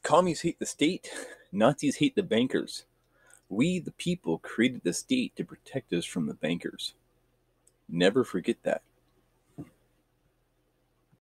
Commies hate the state. Nazis hate the bankers. We, the people, created the state to protect us from the bankers. Never forget that.